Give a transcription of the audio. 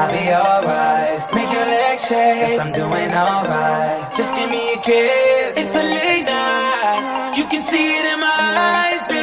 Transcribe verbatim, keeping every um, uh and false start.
I'll be alright. Make your legs shake, yes, I'm doing alright. Just give me a kiss, it's a late night. You can see it in my eyes,